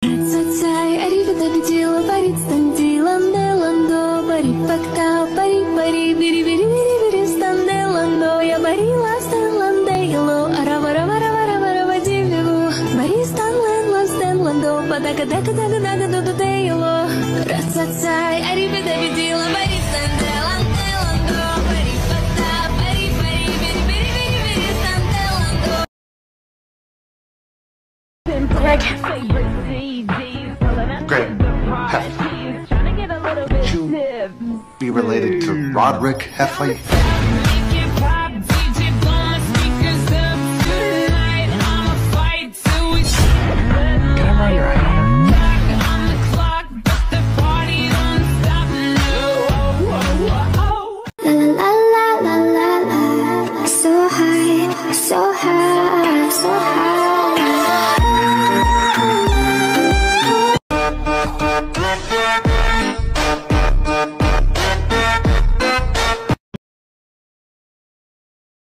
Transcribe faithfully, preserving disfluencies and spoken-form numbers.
Greg Heffley. Greg Heffley. Could you be related to Roderick Heffley? Can I borrow your iPhone? La la la la la la, so high, so high, so high. We'll be right back.